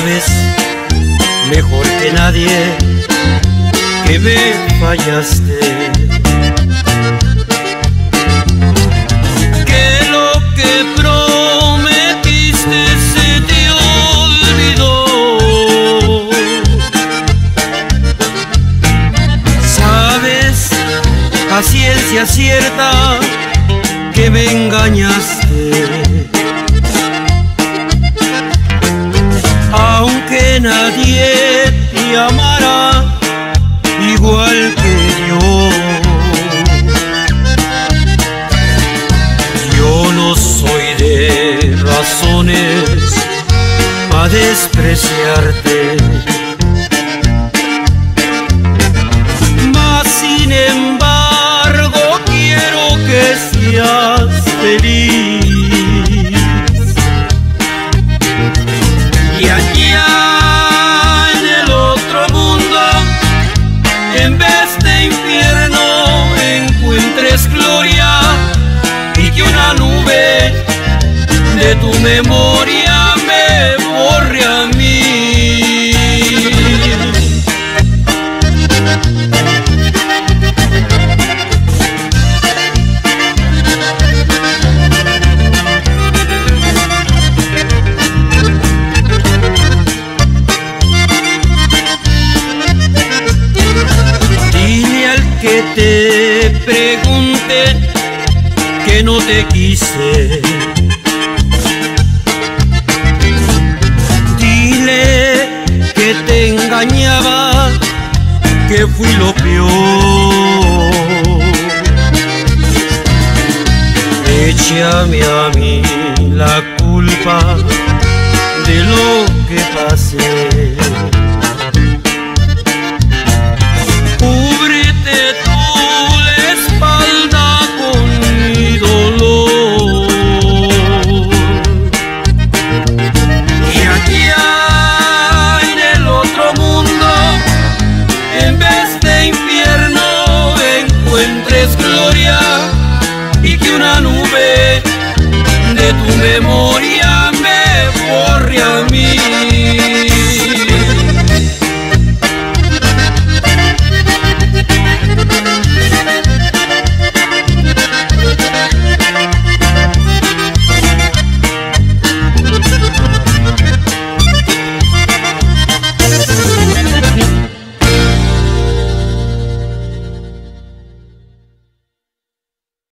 sabes mejor que nadie que me fallaste, que lo que prometiste se te olvidó. Sabes a ciencia cierta que me engañaste, aunque nadie te amara igual que yo. Yo no soy de razones para despreciarte, mas sin embargo quiero que seas feliz. Y allá en el otro mundo, en vez de infierno, encuentres gloria, y que una nube de tu memoria me borre a mí. Que te pregunte que no te quise, dile que te engañaba, que fui lo peor. Échame a mí la culpa de lo que pasé.